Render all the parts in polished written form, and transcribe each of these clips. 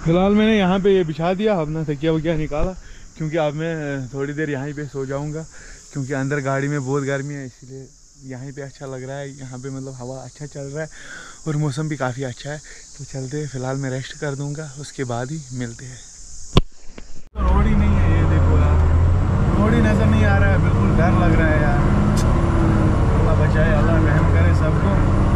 फिलहाल मैंने यहाँ पे ये बिछा दिया, अपना तकिया वकिया निकाला, क्योंकि अब मैं थोड़ी देर यहीं पे सो जाऊँगा, क्योंकि अंदर गाड़ी में बहुत गर्मी है, इसलिए यहीं पे अच्छा लग रहा है। यहाँ पे मतलब हवा अच्छा चल रहा है और मौसम भी काफ़ी अच्छा है। तो चलते हैं, फ़िलहाल मैं रेस्ट कर दूँगा, उसके बाद ही मिलते हैं। तो रोड ही नहीं है, ये देखो यार, रोड ही नज़र नहीं आ रहा है, बिल्कुल डर लग रहा है यार। अल्लाह बचाए, अल्लाह रहम करे सबको।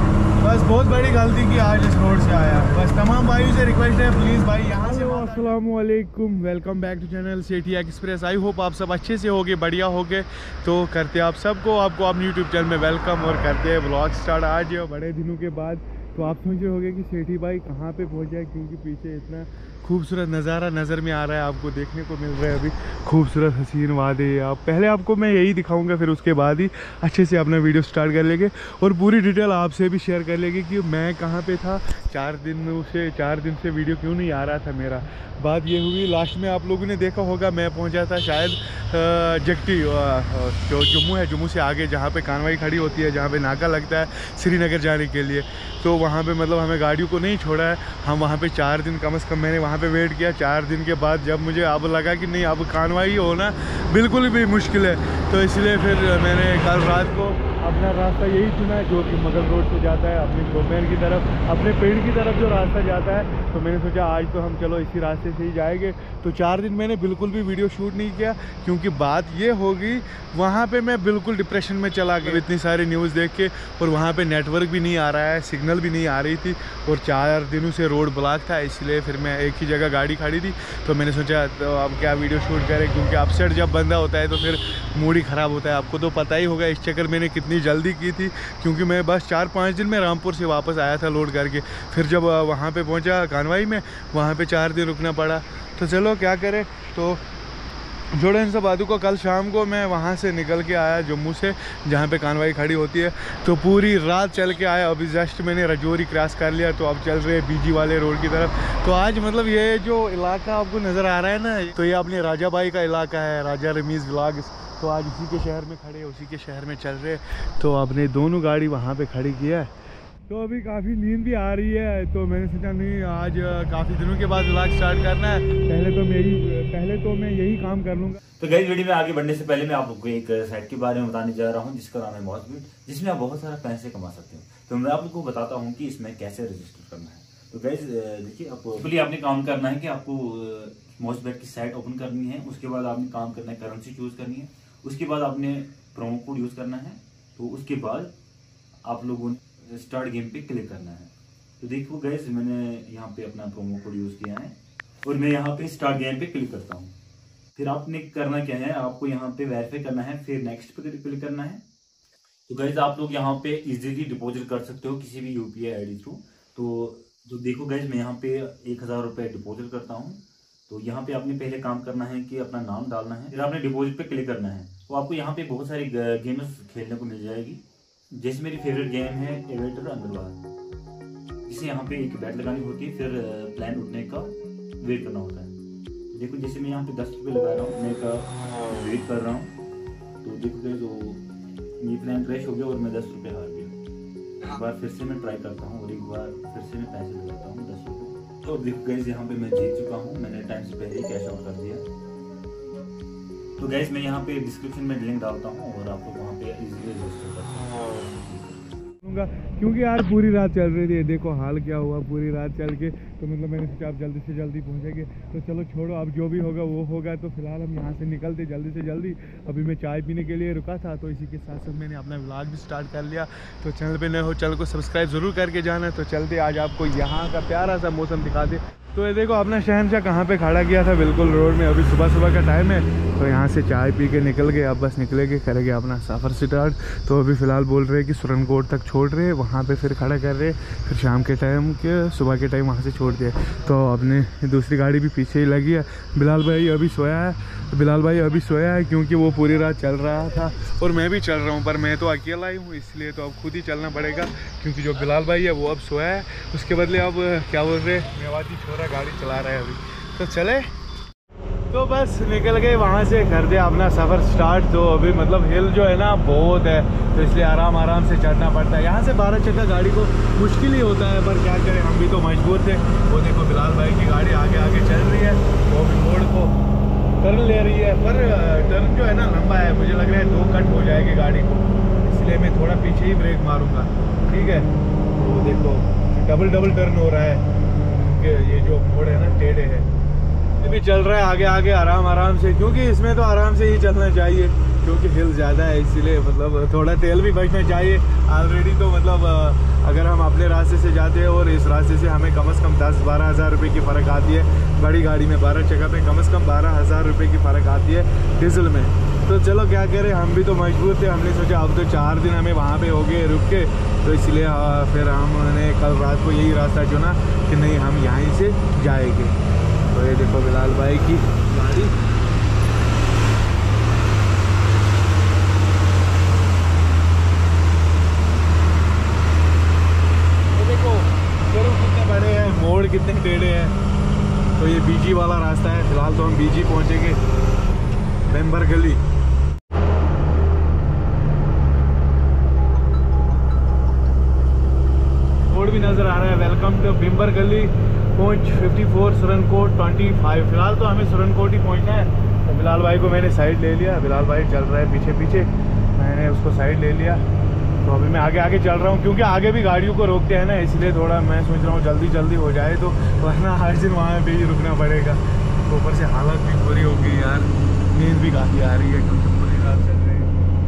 बस बहुत बड़ी गलती की आज इस रोड से आया। बस तमाम भाइयों से रिक्वेस्ट है, प्लीज़ भाई यहाँ से। अस्सलामु अलैकुम, welcome back to channel Sethi express. I hope आप सब अच्छे से होगे, बढ़िया होगे। तो करते आप सबको, आपको अपने यूट्यूब चैनल में वेलकम और करते हैं व्लॉग स्टार्ट आज बड़े दिनों के बाद। तो आप सोच रहे होंगे कि सेठी भाई कहाँ पे पहुँच जाए, क्योंकि पीछे इतना खूबसूरत नज़ारा नज़र में आ रहा है, आपको देखने को मिल रहा है अभी खूबसूरत हसीन वादे। आप पहले आपको मैं यही दिखाऊंगा, फिर उसके बाद ही अच्छे से अपना वीडियो स्टार्ट कर लेंगे और पूरी डिटेल आपसे भी शेयर कर लेंगे कि मैं कहाँ पे था। 4 दिन से वीडियो क्यों नहीं आ रहा था मेरा। बात ये हुई, लास्ट में आप लोगों ने देखा होगा मैं पहुंचा था शायद जगटी, जो जम्मू है, जम्मू से आगे जहाँ पे कानवाई खड़ी होती है, जहाँ पे नाका लगता है श्रीनगर जाने के लिए। तो वहाँ पे मतलब हमें गाड़ियों को नहीं छोड़ा है, हम वहाँ पे 4 दिन कम से कम मैंने वहाँ पे वेट किया। 4 दिन के बाद जब मुझे अब लगा कि नहीं, अब कानवाई होना बिल्कुल भी मुश्किल है, तो इसलिए फिर मैंने कल रात को अपना रास्ता यही चुना है, जो कि मगल रोड से जाता है अपने शोपियान की तरफ, अपने पेड़ की तरफ जो रास्ता जाता है। तो मैंने सोचा आज तो हम चलो इसी रास्ते से ही जाएंगे। तो 4 दिन मैंने बिल्कुल भी वीडियो शूट नहीं किया, क्योंकि बात ये होगी वहाँ पे मैं बिल्कुल डिप्रेशन में चला गया इतनी सारी न्यूज़ देख के, और वहाँ पे नेटवर्क भी नहीं आ रहा है, सिग्नल भी नहीं आ रही थी, और 4 दिनों से रोड ब्लॉक था। इसलिए फिर मैं एक ही जगह गाड़ी खड़ी थी, तो मैंने सोचा तो अब क्या वीडियो शूट करें, क्योंकि अपसेट जब बंदा होता है तो फिर मूड ही ख़राब होता है। आपको तो पता ही होगा इस चक्कर मैंने कितनी जल्दी की थी, क्योंकि मैं बस 4-5 दिन में रामपुर से वापस आया था लोड करके। फिर जब वहाँ पे पहुँचा कानवाई में, वहाँ पे 4 दिन रुकना पड़ा। तो चलो क्या करें, तो जोड़ो इन सब बातों को। कल शाम को मैं वहाँ से निकल के आया जम्मू से, जहाँ पे कानवाई खड़ी होती है, तो पूरी रात चल के आया। अभी जस्ट मैंने रजौरी क्रॉस कर लिया, तो अब चल रहे बीजी वाले रोड की तरफ। तो आज मतलब ये जो इलाका आपको नज़र आ रहा है ना, तो ये अपने राजा भाई का इलाका है, राजा रमीज़ व्लॉग्स। तो आज उसी के शहर में खड़े, उसी के शहर में चल रहे। तो आपने दोनों गाड़ी वहाँ पे खड़ी किया है। तो अभी काफ़ी नींद भी आ रही है, तो मैंने सोचा नहीं आज काफ़ी दिनों के बाद व्लॉग स्टार्ट करना है, पहले तो मैं यही काम कर लूँगा। तो गाइस वीडियो में आगे बढ़ने से पहले मैं आप लोगों को एक साइट के बारे में बताने जा रहा हूँ, जिसका नाम है मॉसबीट, जिसमें आप बहुत सारा पैसे कमा सकते हो। तो मैं आप लोगों को बताता हूँ कि इसमें कैसे रजिस्टर करना है। तो गाइस देखिए, आपने काम करना है कि आपको मॉसबीट की साइट ओपन करनी है। उसके बाद आपने काम करना है, करेंसी चूज करनी है। उसके बाद आपने प्रोमो कोड यूज करना है। तो उसके बाद आप लोगों ने स्टार्ट गेम पे क्लिक करना है। तो देखो गाइस, मैंने यहाँ पे अपना प्रोमो कोड यूज किया है और मैं यहाँ पे स्टार्ट गेम पे क्लिक करता हूँ। फिर आपने करना क्या है, आपको यहाँ पे वेरीफाई करना है, फिर नेक्स्ट पे क्लिक करना है। तो गाइस आप लोग यहाँ पे इजीली डिपॉजिट कर सकते हो किसी भी यूपीआई आईडी थ्रू। तो देखो गाइस, मैं यहाँ पे 1000 रुपये डिपॉजिट करता हूँ। तो यहाँ पे आपने पहले काम करना है कि अपना नाम डालना है, फिर आपने डिपॉजिट पे क्लिक करना है। तो आपको यहाँ पे बहुत सारी गेम्स खेलने को मिल जाएगी। जैसे मेरी फेवरेट गेम है एवेटर अंडरवार, जिसे यहाँ पे एक बैट लगानी होती है, फिर प्लान उठने का वेट करना होता है। देखो जैसे मैं यहाँ पे 10 रुपये लगा रहा हूँ, मैं का वेट कर रहा हूँ। तो देखो तो ये प्लान क्रैश हो गया और मैं 10 रुपये हार गया। एक बार फिर से मैं ट्राई करता हूँ और एक बार फिर से मैं पैसे लगाता हूँ 10 रुपये। तो देखो गाइस, यहाँ पे मैं जीत चुका हूँ, मैंने टाइम से पहले ही कैश आउट कर दिया। तो गाइस मैं यहाँ पे डिस्क्रिप्शन में लिंक डालता हूँ और आप लोग वहाँ पे इजीली रजिस्टर कर सकते हैं। क्योंकि यार पूरी रात चल रही थी, देखो हाल क्या हुआ पूरी रात चल के। तो मतलब मैंने सोचा आप जल्दी से जल्दी पहुंचेंगे, तो चलो छोड़ो, अब जो भी होगा वो होगा। तो फिलहाल हम यहाँ से निकलते जल्दी से जल्दी। अभी मैं चाय पीने के लिए रुका था, तो इसी के साथ साथ मैंने अपना व्लॉग भी स्टार्ट कर लिया। तो चैनल पे नए हो, चैनल को सब्सक्राइब ज़रूर करके जाना। तो चलते आज आपको यहाँ का प्यारा सा मौसम दिखा दे। तो ये देखो अपना शहनशाह कहाँ पे खड़ा किया था, बिल्कुल रोड में। अभी सुबह सुबह का टाइम है, तो यहाँ से चाय पी के निकल गए। अब बस निकलेंगे, करेंगे अपना सफ़र स्टार्ट। तो अभी फ़िलहाल बोल रहे हैं कि सुरनकोट तक छोड़ रहे, वहाँ पे फिर खड़ा कर रहे, फिर शाम के टाइम के सुबह के टाइम वहाँ से छोड़ दिया। तो अपने दूसरी गाड़ी भी पीछे ही लगी है। बिलाल भाई अभी सोया है, क्योंकि वो पूरी रात चल रहा था और मैं भी चल रहा हूँ, पर मैं तो अकेला ही हूँ, इसलिए तो अब खुद ही चलना पड़ेगा, क्योंकि जो बिलाल भाई है वो अब सोया है। उसके बदले अब क्या बोल रहे, मेवाती छोरा गाड़ी चला रहा है अभी। तो चले। तो बस निकल गए वहाँ से, कर दिया अपना सफ़र स्टार्ट। तो अभी मतलब हिल जो है ना बहुत है, तो इसलिए आराम से चढ़ना पड़ता है। यहाँ से 12 चक्का गाड़ी को मुश्किल ही होता है, पर क्या करें, हम भी तो मजबूर थे। वो देखो बिलाल भाई की गाड़ी आगे चल रही है, वो भी मोड़ को टर्न ले रही है, पर टर्न जो है ना लंबा है, मुझे लग रहा है 2 कट हो जाएगी गाड़ी को, इसलिए मैं थोड़ा पीछे ही ब्रेक मारूँगा। ठीक है, वो देखो डबल टर्न हो रहा है, क्योंकि ये जो मोड़ है ना टेढ़े है। भी चल रहा है आगे आराम से, क्योंकि इसमें तो आराम से ही चलना चाहिए, क्योंकि हिल ज़्यादा है, इसीलिए मतलब थोड़ा तेल भी बचना चाहिए। ऑलरेडी तो मतलब अगर हम अपने रास्ते से जाते हैं और इस रास्ते से हमें कम से कम 10-12 हज़ार रुपये की फ़र्क आती है। बड़ी गाड़ी में 12 जगह पे कम से कम 12 हज़ार रुपये की फ़र्क आती है डीजल में। तो चलो क्या करें, हम भी तो मजबूर थे, हमने सोचा अब तो 4 दिन हमें वहाँ पे हो गए रुक के, तो इसलिए फिर हमने कल रात को यही रास्ता चुना कि नहीं हम यहीं से जाएंगे। तो ये देखो बिलाल भाई की गाड़ी, ये देखो कर्व कितने बड़े हैं, मोड़ कितने टेढ़े हैं। तो ये बीजी वाला रास्ता है, फिलहाल तो हम बीजी पहुंचेंगे, बिम्बर गली। बोर्ड भी नज़र आ रहा है, वेलकम टू बिम्बर गली, पहुँच 54 सुरनकोट 25। फिलहाल तो हमें सुरनकोट ही पहुँचना है। तो बिलाल भाई को मैंने साइड ले लिया, बिलाल भाई चल रहा है पीछे, मैंने उसको साइड ले लिया। तो अभी मैं आगे चल रहा हूँ, क्योंकि आगे भी गाड़ियों को रोकते हैं ना, इसलिए थोड़ा मैं सोच रहा हूँ जल्दी हो जाए, तो वरना हर दिन वहाँ पे ही रुकना पड़ेगा। तो ऊपर से हालत भी बुरी हो गई यार, नींद भी काफ़ी आ रही है, क्योंकि पूरी रात चल रही है।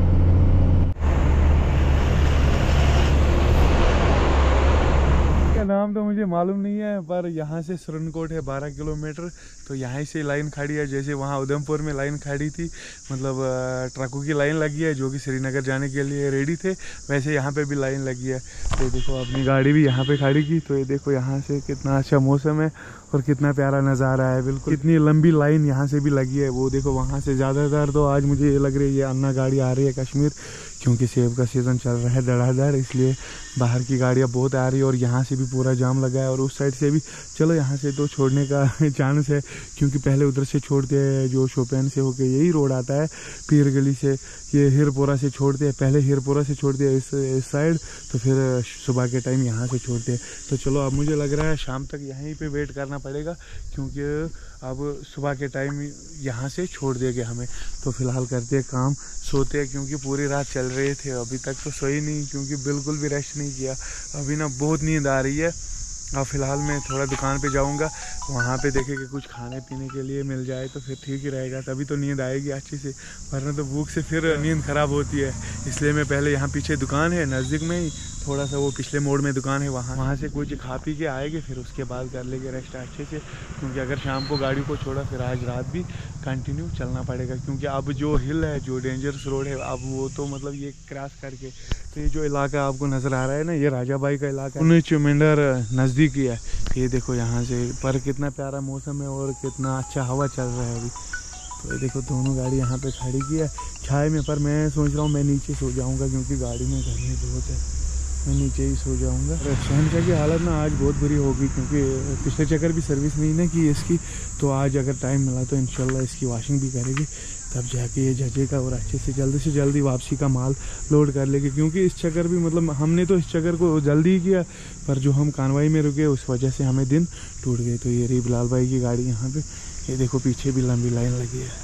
नाम तो मुझे मालूम नहीं है, पर यहाँ से सुरनकोट है 12 किलोमीटर। तो यहाँ से लाइन खड़ी है, जैसे वहाँ उधमपुर में लाइन खड़ी थी, मतलब ट्रकों की लाइन लगी है जो कि श्रीनगर जाने के लिए रेडी थे, वैसे यहाँ पे भी लाइन लगी है। तो देखो अपनी गाड़ी भी यहाँ पे खड़ी की, तो ये देखो यहाँ से कितना अच्छा मौसम है और कितना प्यारा नज़ारा है, बिल्कुल कितनी लंबी लाइन यहाँ से भी लगी है। वो देखो वहाँ से ज़्यादातर तो आज मुझे ये लग रही है अन्ना गाड़ी आ रही है कश्मीर, क्योंकि सेब का सीज़न चल रहा है धड़ाधड़, इसलिए बाहर की गाड़ियाँ बहुत आ रही है। और यहाँ से भी पूरा जाम लगा है, और उस साइड से भी, चलो यहाँ से तो छोड़ने का चांस है, क्योंकि पहले उधर से छोड़ते हैं जो शोपियान से होके यही रोड आता है, पीर गली से ये हिरपोरा से छोड़ते हैं, पहले हिरपोरा से छोड़ते हैं इस साइड, तो फिर सुबह के टाइम यहाँ से छोड़ते हैं। तो चलो अब मुझे लग रहा है शाम तक यहीं पे वेट करना पड़ेगा, क्योंकि अब सुबह के टाइम यहाँ से छोड़ देंगे हमें। तो फिलहाल करते हैं काम, सोते हैं, क्योंकि पूरी रात चल रहे थे, अभी तक तो सोई नहीं, क्योंकि बिल्कुल भी रेस्ट नहीं किया। अभी ना बहुत नींद आ रही है। अब फिलहाल मैं थोड़ा दुकान पे जाऊंगा, वहाँ पे देखेंगे कुछ खाने पीने के लिए मिल जाए तो फिर ठीक ही रहेगा, तभी तो नींद आएगी अच्छी से, वरना तो भूख से फिर नींद ख़राब होती है। इसलिए मैं पहले यहाँ पीछे दुकान है नज़दीक में ही, थोड़ा सा वो पिछले मोड़ में दुकान है, वहाँ से कुछ खा पी के आएंगे, फिर उसके बाद कर लेंगे रेस्ट अच्छे से, क्योंकि अगर शाम को गाड़ी को छोड़ा फिर आज रात भी कंटिन्यू चलना पड़ेगा, क्योंकि अब जो हिल है, जो डेंजरस रोड है, अब वो तो मतलब ये क्रॉस करके, तो ये जो इलाका आपको नज़र आ रहा है ना, ये राजाबाई का इलाका है, चुमेंडर नज़दीक ही है। ये देखो यहाँ से, पर कितना प्यारा मौसम है और कितना अच्छा हवा चल रहा है अभी। तो ये देखो दोनों गाड़ी यहाँ पे खड़ी की है छाए में, पर मैं सोच रहा हूँ मैं नीचे सो जाऊँगा, क्योंकि गाड़ी में गर्मी बहुत है, मैं नीचे ही सो जाऊँगा। शहनशाह की हालत ना आज बहुत बुरी होगी, क्योंकि पिछले चक्कर भी सर्विस नहीं ना की इसकी, तो आज अगर टाइम मिला तो इंशाल्लाह इसकी वॉशिंग भी करेगी, तब जाके ये जजेगा और अच्छे से जल्दी वापसी का माल लोड कर लेंगे। क्योंकि इस चक्कर भी मतलब हमने तो इस चक्कर को जल्दी ही किया, पर जो हम कानवाई में रुके उस वजह से हमें दिन टूट गए। तो ये रही बिलाल भाई की गाड़ी यहाँ पे, ये देखो पीछे भी लंबी लाइन लगी है।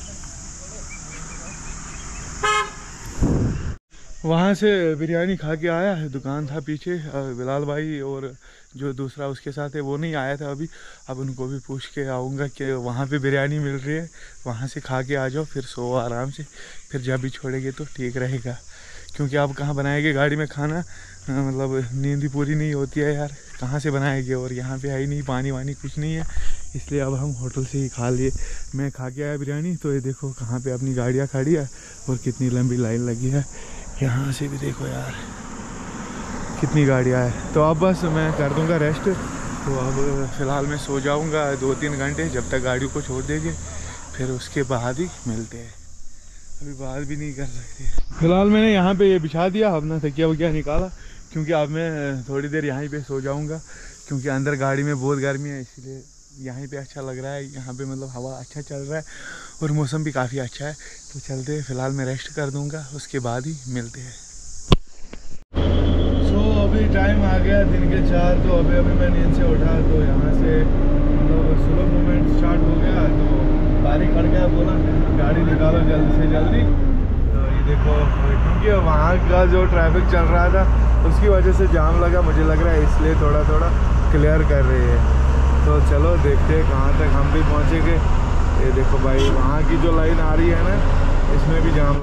वहाँ से बिरयानी खा के आया है, दुकान था पीछे, बिलाल भाई और जो दूसरा उसके साथ है वो नहीं आया था अभी, अब उनको भी पूछ के आऊँगा कि वहाँ पे बिरयानी मिल रही है, वहाँ से खा के आ जाओ, फिर सो आराम से, फिर जब भी छोड़ेंगे तो ठीक रहेगा। क्योंकि आप कहाँ बनाएंगे गाड़ी में खाना, मतलब नींद ही पूरी नहीं होती है यार, कहाँ से बनाएंगे, और यहाँ पे है ही नहीं पानी वानी कुछ नहीं है, इसलिए अब हम होटल से ही खा लिए। मैं खा के आया बिरयानी, तो ये देखो कहाँ पे अपनी गाड़ियाँ खड़ी है और कितनी लंबी लाइन लगी है, यहाँ से भी देखो यार कितनी गाड़ियाँ है। तो अब बस मैं कर दूँगा रेस्ट, तो अब फ़िलहाल मैं सो जाऊँगा 2-3 घंटे, जब तक गाड़ी को छोड़ देंगे, फिर उसके बाद ही मिलते हैं, अभी बात भी नहीं कर सकते। फिलहाल मैंने यहाँ पे ये बिछा दिया, अपना तकिया वकिया निकाला, क्योंकि अब मैं थोड़ी देर यहीं पे सो जाऊँगा, क्योंकि अंदर गाड़ी में बहुत गर्मी है, इसीलिए यहाँ पे अच्छा लग रहा है, यहाँ पे मतलब हवा अच्छा चल रहा है और मौसम भी काफ़ी अच्छा है। तो चलते हैं, फ़िलहाल मैं रेस्ट कर दूँगा, उसके बाद ही मिलते हैं। अभी टाइम आ गया दिन के 4, तो अभी मैं नींद से उठा, तो यहाँ से मतलब स्लो मूवमेंट स्टार्ट हो गया, तो बारी खड़ गया, बोला गाड़ी निकालो जल्दी से जल्दी। तो ये देखो, क्योंकि वहाँ का जो ट्रैफिक चल रहा था उसकी वजह से जाम लगा, मुझे लग रहा है इसलिए थोड़ा थोड़ा क्लियर कर रही है। तो चलो देखते हैं कहाँ तक हम भी पहुँचेंगे। ये देखो भाई, वहाँ की जो लाइन आ रही है ना, इसमें भी जाम।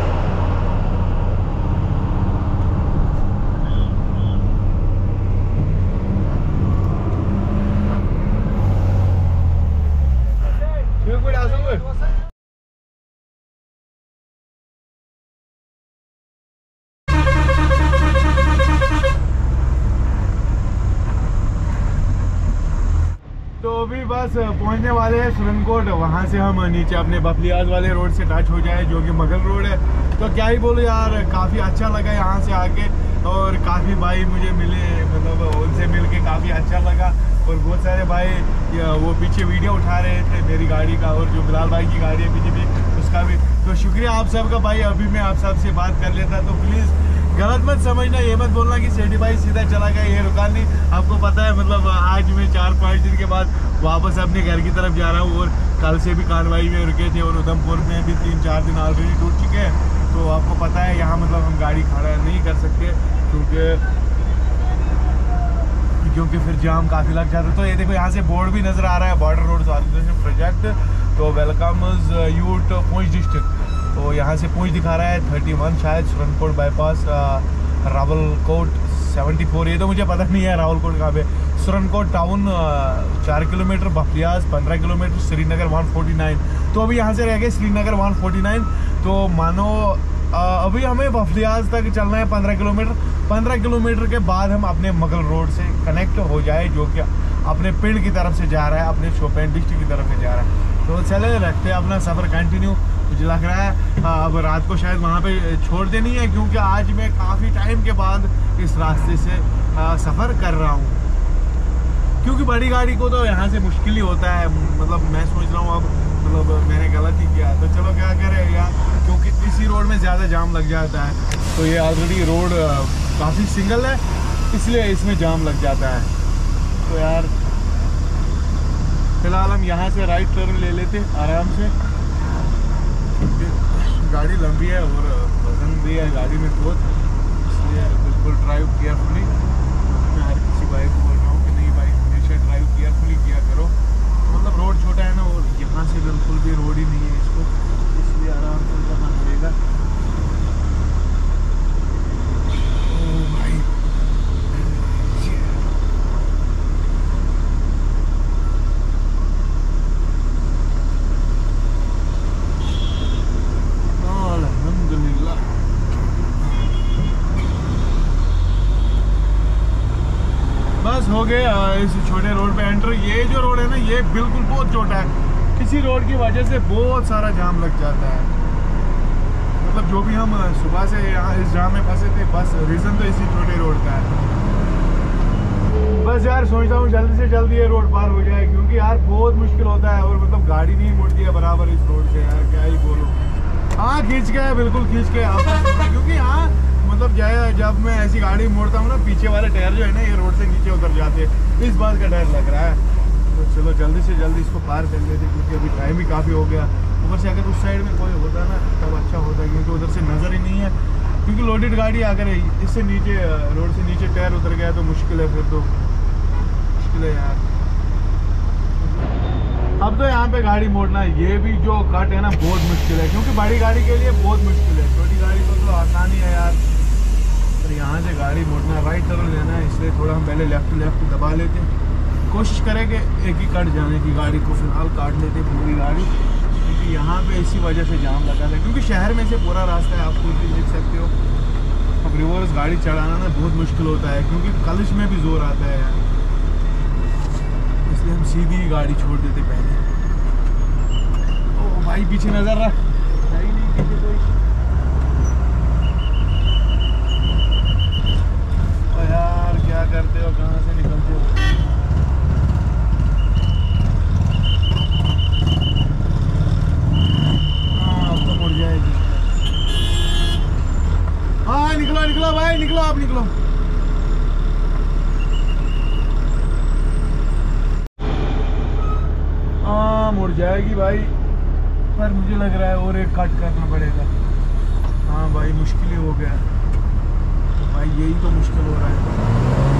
तो अभी बस पहुंचने वाले हैं सुरनकोट। वहां से हम नीचे अपने बफलियाज वाले रोड से टच हो जाए, जो कि मुगल रोड है। तो क्या ही बोलूं यार, काफ़ी अच्छा लगा यहाँ से आके, और काफ़ी भाई मुझे मिले, मतलब उनसे मिल के काफ़ी अच्छा लगा। और बहुत सारे भाई वो पीछे वीडियो उठा रहे थे मेरी गाड़ी का, और जो बिलाल भाई की गाड़ी है पीछे भी, उसका भी। तो शुक्रिया आप सबका भाई। अभी मैं आप सबसे बात कर लेता, तो प्लीज़ गलत मत समझना, ये मत बोलना कि सेठी भाई सीधा चला गया, ये रुका नहीं। आपको पता है, मतलब आज मैं 4-5 दिन के बाद वापस अपने घर की तरफ जा रहा हूँ, और कल से भी कानवाई में रुके थे, और उधमपुर में भी 3-4 दिन ऑलरेडी टूट चुके हैं। तो आपको पता है यहाँ मतलब हम गाड़ी खड़ा नहीं कर सकते, क्योंकि फिर जाम काफ़ी लग जाता है। तो ये देखो, यहाँ से बोर्ड भी नज़र आ रहा है, बॉर्डर रोड ऑर्गेनाइजेशन प्रोजेक्ट, तो welcomes you to Poonch district. तो यहाँ से पुंछ दिखा रहा है 31 शायद, सुरनकोट बाईपास, रावलकोट 74, ये तो मुझे पता नहीं है रावलकोट कहाँ पे। Surankot town 4 kilometre, Buffliaz 15 kilometre, Srinagar 149। तो अभी यहाँ से रह गए श्रीनगर 149। तो मानो अभी हमें बफलियाज तक चलना है 15 किलोमीटर। 15 किलोमीटर के बाद हम अपने मुगल रोड से कनेक्ट हो जाए, जो कि अपने पिंड की तरफ से जा रहा है, अपने शोपियां डिस्ट्रिक्ट की तरफ से जा रहा है। तो चले रखते हैं अपना सफ़र कंटिन्यू। मुझे लग रहा है अब रात को शायद वहाँ पे छोड़ देनी है, क्योंकि आज मैं काफ़ी टाइम के बाद इस रास्ते से सफ़र कर रहा हूँ। क्योंकि बड़ी गाड़ी को तो यहाँ से मुश्किल ही होता है, मतलब मैं सोच रहा हूँ अब मतलब मैंने गलत ही किया। तो चलो क्या करें यार, क्योंकि इसी रोड में ज़्यादा जाम लग जाता है। तो ये ऑलरेडी रोड काफ़ी सिंगल है, इसलिए इसमें जाम लग जाता है। तो यार फिलहाल हम यहाँ से राइट टर्न ले लेते आराम से। गाड़ी लंबी है और वजन भी है गाड़ी में बहुत, इसलिए बिल्कुल ड्राइव केयरफुली। मैं हर किसी भाई को बोल रहा हूँ कि नहीं भाई, हमेशा ड्राइव केयरफुली किया करो। मतलब रोड छोटा है ना, और यहाँ से बिल्कुल भी रोड ही नहीं है इसको, इसलिए आराम से करना पड़ेगा। बस हो गए इस छोटे रोड पे एंटर। ये जो रोड है ना, ये बिल्कुल बहुत छोटा है, किसी रोड की वजह से बहुत सारा जाम लग जाता है। मतलब जो भी हम सुबह से यहाँ इस जाम में फंसे थे, बस रीज़न तो इसी छोटे रोड का है। बस यार सोचता हूँ जल्दी से जल्दी ये रोड पार हो जाए, क्योंकि यार बहुत मुश्किल होता है, और मतलब गाड़ी नहीं मुड़ती है बराबर इस रोड से यार, क्या ही बोलूँ। हाँ खींच के, बिल्कुल खींच के, क्योंकि यहाँ मतलब जब मैं ऐसी गाड़ी मोड़ता हूँ ना, पीछे वाले टायर जो है ना, ये रोड से नीचे उतर जाते हैं, इस बात का डर लग रहा है। तो चलो जल्दी से जल्दी इसको पार कर लेते, क्योंकि अभी टाइम भी काफ़ी हो गया। ऊपर से अगर उस साइड में कोई होता ना तब अच्छा होता, क्योंकि उधर से नज़र ही नहीं है, क्योंकि लोडेड गाड़ी अगर इससे नीचे रोड से नीचे टायर उतर गया तो मुश्किल है, फिर तो मुश्किल है यार। अब तो यहाँ पे गाड़ी मोड़ना, ये भी जो कट है ना, बहुत मुश्किल है, क्योंकि बड़ी गाड़ी के लिए बहुत मुश्किल है, छोटी गाड़ी को तो आसानी है यार। पर यहाँ से गाड़ी मोड़ना, राइट टर्न लेना है, इसलिए थोड़ा हम पहले लेफ्ट दबा लेते हैं, कोशिश करें कि एक ही कट जाने की गाड़ी को फिलहाल काट लेते पूरी गाड़ी, क्योंकि यहाँ पे इसी वजह से जाम लगा था, क्योंकि शहर में से पूरा रास्ता है, आप खुद भी देख सकते हो। अब रिवर्स गाड़ी चलाना ना बहुत मुश्किल होता है, क्योंकि कलिश में भी जोर आता है यार, इसलिए हम सीधी गाड़ी छोड़ देते पहले। ओ भाई पीछे नजर रख, नहीं पीछे कोई। यार क्या करते हो, कहाँ से निकलते हो। निकलो भाई, निकलो, आप निकलो। हाँ मुड़ जाएगी भाई, पर मुझे लग रहा है और एक कट करना पड़ेगा। हाँ भाई मुश्किल ही हो गया तो भाई, यही तो मुश्किल हो रहा है।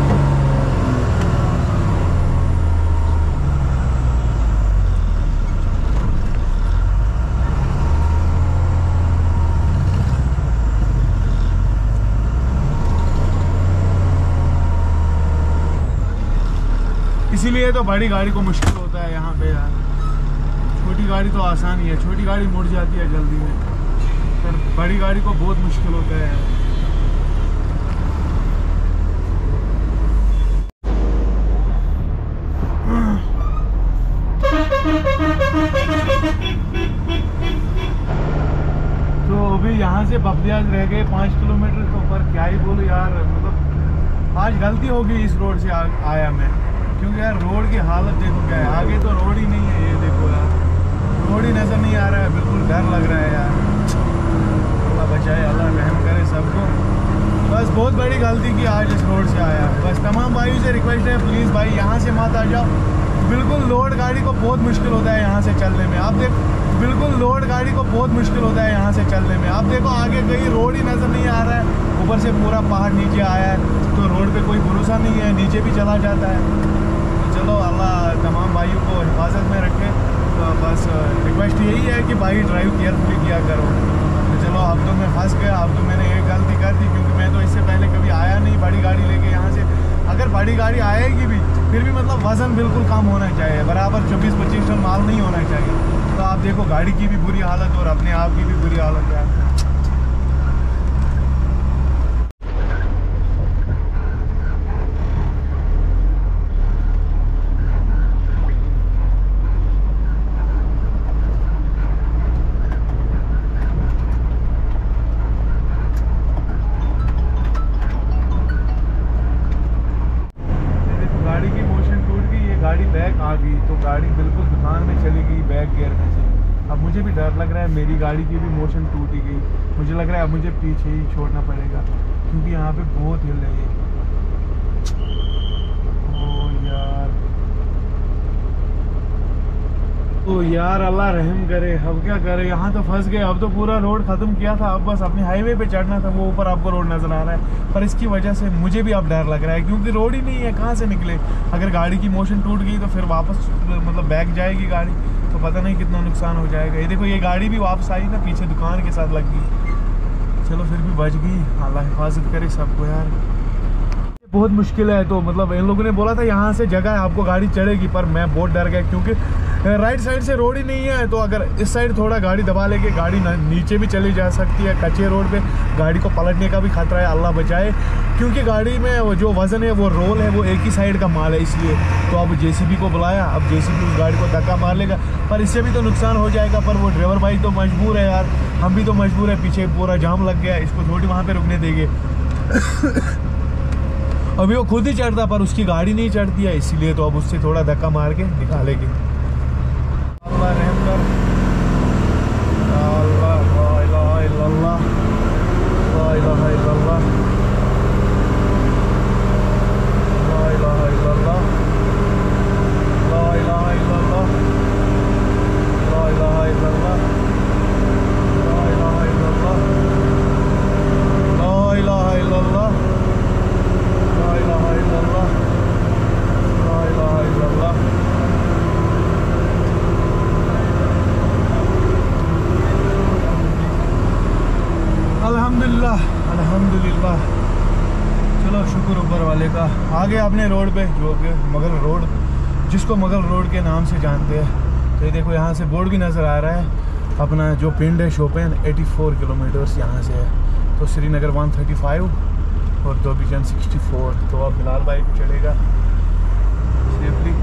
इसीलिए तो बड़ी गाड़ी को मुश्किल होता है यहाँ पे यार। छोटी गाड़ी तो आसान ही है, छोटी गाड़ी मुड़ जाती है जल्दी में, पर बड़ी गाड़ी को बहुत मुश्किल होता है यार। तो अभी यहाँ से बबलियाज रह गए 5 किलोमीटर, तो पर क्या ही बोलूँ यार, मतलब आज गलती होगी इस रोड से आया मैं, क्योंकि यार रोड की हालत देखो क्या है। आगे तो रोड ही नहीं है, ये देखो यार, रोड ही नज़र नहीं आ रहा है, बिल्कुल डर लग रहा है यार। अल्लाह बचाए, अल्लाह रहम करे सबको। बस बहुत बड़ी गलती की आज इस रोड से आया। बस तमाम भाइयों से रिक्वेस्ट है, प्लीज़ भाई यहाँ से मत आ जाओ। बिल्कुल लोड गाड़ी को बहुत मुश्किल होता है यहाँ से चलने में। आप देखो, बिल्कुल लोड गाड़ी को बहुत मुश्किल होता है यहाँ से चलने में। आप देखो आगे कहीं रोड ही नज़र नहीं आ रहा है, ऊपर से पूरा पहाड़ नीचे आया है, तो रोड पे कोई भरोसा नहीं है, नीचे भी चला जाता है। चलो अल्लाह तमाम भाइयों को हिफाजत में रखे। तो बस रिक्वेस्ट यही है कि भाई ड्राइव केयरफुली किया करो। तो चलो अब तो मैं फंस गया, अब तो मैंने एक गलती कर दी, क्योंकि मैं तो इससे पहले कभी आया नहीं बड़ी गाड़ी लेके यहाँ से। अगर बड़ी गाड़ी आएगी भी, फिर भी मतलब वज़न बिल्कुल कम होना चाहिए, बराबर 24-25 टन माल नहीं होना चाहिए। तो आप देखो गाड़ी की भी बुरी हालत और अपने आप की भी बुरी हालत है। गाड़ी बैक आ गई, तो गाड़ी बिल्कुल दुकान में चली गई बैक गियर में से। अब मुझे भी डर लग रहा है, मेरी गाड़ी की भी मोशन टूट ही गई। मुझे लग रहा है अब मुझे पीछे ही छोड़ना पड़ेगा, क्योंकि यहाँ पे बहुत हिल रही है। ओ यार अल्लाह रहम करे, अब क्या करे, यहाँ तो फंस गए। अब तो पूरा रोड ख़त्म किया था, अब बस अपने हाईवे पे चढ़ना था। वो ऊपर आपको रोड नज़र आ रहा है, पर इसकी वजह से मुझे भी अब डर लग रहा है, क्योंकि रोड ही नहीं है, कहाँ से निकले। अगर गाड़ी की मोशन टूट गई तो फिर वापस मतलब बैक जाएगी गाड़ी, तो पता नहीं कितना नुकसान हो जाएगा। ये देखो ये गाड़ी भी वापस आई ना, पीछे दुकान के साथ लग गई। चलो फिर भी बच गई, अल्लाह हिफाजत करे सबको यार। बहुत मुश्किल है, तो मतलब इन लोगों ने बोला था यहाँ से जगह है आपको गाड़ी चढ़ेगी, पर मैं बहुत डर गया, क्योंकि राइट साइड से रोड ही नहीं है। तो अगर इस साइड थोड़ा गाड़ी दबा लेके गाड़ी नीचे भी चली जा सकती है, कच्चे रोड पे गाड़ी को पलटने का भी खतरा है, अल्लाह बचाए। क्योंकि गाड़ी में वो जो वज़न है, वो रोल है, वो एक ही साइड का माल है, इसलिए तो अब जेसीबी को बुलाया। अब जेसीबी उस गाड़ी को धक्का मार लेगा, पर इससे भी तो नुकसान हो जाएगा। पर वो ड्राइवर भाई तो मजबूर है यार, हम भी तो मजबूर है, पीछे पूरा जाम लग गया, इसको थोड़ी वहाँ पर रुकने देंगे। अभी वो खुद ही चढ़ता, पर उसकी गाड़ी नहीं चढ़ती है, इसीलिए तो अब उससे थोड़ा धक्का मार के निकालेंगे। अल्लाह रहम कर, अल्लाह ला इलाहा इल्लल्लाह, ला इलाहा इल्लल्लाह, ला इलाहा इल्लल्लाह, ला इलाहा इल्लल्लाह, ला इलाहा इल्लल्लाह, ला इलाहा इल्लल्लाह, ला इलाहा इल्लल्लाह, ला इलाहा इल्लल्लाह, ला इलाहा इल्लल्लाह। अल्हम्दुलिल्लाह अल्हम्दुलिल्लाह। चलो शुक्र ऊपर वाले का। आगे अपने रोड पे, जो कि मुगल रोड, जिसको मुगल रोड के नाम से जानते हैं। तो ये देखो यहाँ से बोर्ड भी नज़र आ रहा है, अपना जो पिंड है शोपियान 84 किलोमीटर्स यहाँ से है। तो श्रीनगर 135 और दोबीजान 64। तो अब बिलाल भाई भी चढ़ेगा सेफली।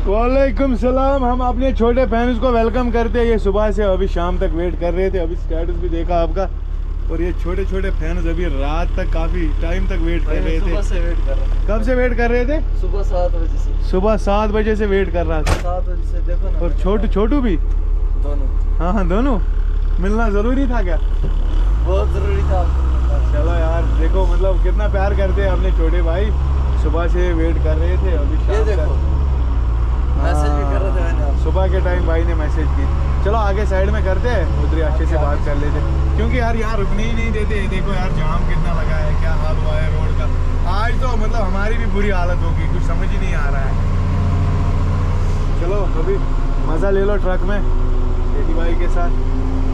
वालेकुम सलाम। हम अपने छोटे फैंस को वेलकम करते हैं। ये सुबह से अभी शाम तक वेट कर रहे थे, अभी स्टेटस भी देखा आपका। और ये छोटे छोटे फैंस अभी रात तक काफी टाइम तक वेट कर रहे थे। सुबह से वेट कर रहे थे। कब से वेट कर रहे थे? सुबह 7 बजे से। सुबह 7 बजे से वेट कर रहा था। 7 बजे से देखो ना। और छोटू भी? दोनों। हाँ हाँ दोनों। मिलना जरूरी था क्या? बहुत जरूरी था आपको। चलो यार देखो मतलब कितना प्यार करते हैं अपने छोटे भाई। सुबह से वेट कर रहे थे, अभी शाम देखो मैसेज भी कर रहे थे मैंने। सुबह के टाइम भाई ने मैसेज की। चलो आगे साइड में करते हैं, उधर अच्छे से बात कर लेते, क्योंकि यार यहाँ रुकने ही नहीं देते। देखो यार जाम कितना लगा है, क्या हाल हुआ है रोड का। आज तो मतलब हमारी भी बुरी हालत होगी, कुछ समझ ही नहीं आ रहा है। चलो अभी मज़ा ले लो ट्रक में बेटी भाई के साथ।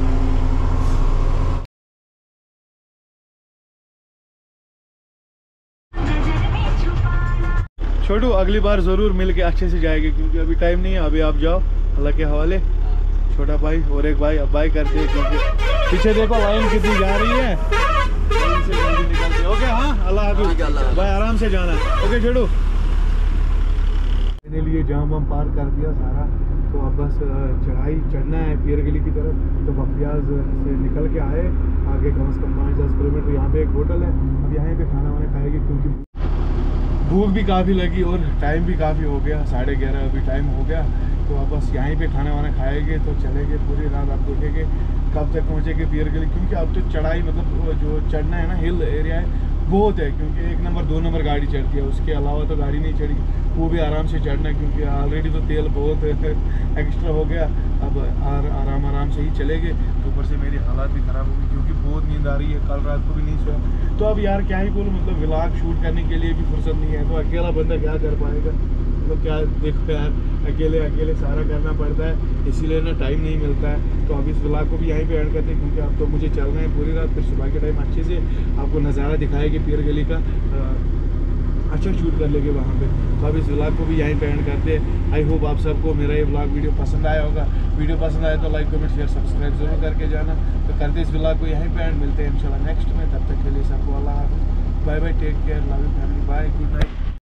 छोटू अगली बार ज़रूर मिल के अच्छे से जाएंगे, क्योंकि अभी टाइम नहीं है। अभी आप जाओ अल्लाह के हवाले। छोटा भाई और एक भाई अब भाई करते हैं, क्योंकि पीछे देखो लाइन कितनी जा रही है। लाइन से जल्दी निकलते हैं। ओके हाँ अल्लाह हाफिज़ भाई, आराम से जाना। ओके छोटू। मेरे लिए जाम वाम पार कर दिया सारा, तो अब बस चढ़ाई चढ़ना है पीर गली की तरफ। तो बख्तियार से निकल के आए आगे कम से कम 5-10 किलोमीटर। यहाँ पे एक होटल है, अब यहाँ पे खाना वाना खाएंगे, क्योंकि भूख भी काफ़ी लगी और टाइम भी काफ़ी हो गया। 11:30 अभी टाइम हो गया। तो अब बस यहीं पे खाना वाना खाएंगे, तो चलेंगे पूरी रात। आप देखेंगे कब तक पहुँचेंगे पीर गली, क्योंकि अब तो चढ़ाई मतलब जो चढ़ना है ना, हिल एरिया है बहुत है, क्योंकि 1 नंबर 2 नंबर गाड़ी चढ़ती है। उसके अलावा तो गाड़ी नहीं चढ़ी, वो भी आराम से चढ़ना, क्योंकि ऑलरेडी तो तेल बहुत एक्स्ट्रा हो गया। अब आराम से ही चलेंगे। तो ऊपर से मेरी हालत भी ख़राब होगी, क्योंकि बहुत नींद आ रही है, कल रात को भी नहीं सोया। तो अब यार क्या ही बोलूँ, मतलब व्लॉग शूट करने के लिए भी फुर्सत नहीं है। तो अकेला बंदा क्या कर पाएगा, मतलब क्या देखो यार अकेले सारा करना पड़ता है, इसीलिए ना टाइम नहीं मिलता है। तो अब इस व्लॉग को भी यहीं पे एंड करते हैं, क्योंकि अब तो मुझे चलना है पूरी रात। फिर सुबह के टाइम अच्छे से आपको नज़ारा दिखाएगी पीर गली का, अच्छा शूट कर लेंगे वहाँ पे। तो अब इस व्लॉग को भी यहीं पे एंड करते हैं। आई होप आप सबको मेरा ये व्लॉग वीडियो पसंद आया होगा। वीडियो पसंद आया तो लाइक कमेंट शेयर सब्सक्राइब जरूर करके जाना। तो करते इस व्लॉग को यहीं पे एंड, मिलते हैं इंशाल्लाह नेक्स्ट में। तब तक के लिए सबको अल्लाह हाफ़िज़, bye bye, take care, love you family, bye, good night.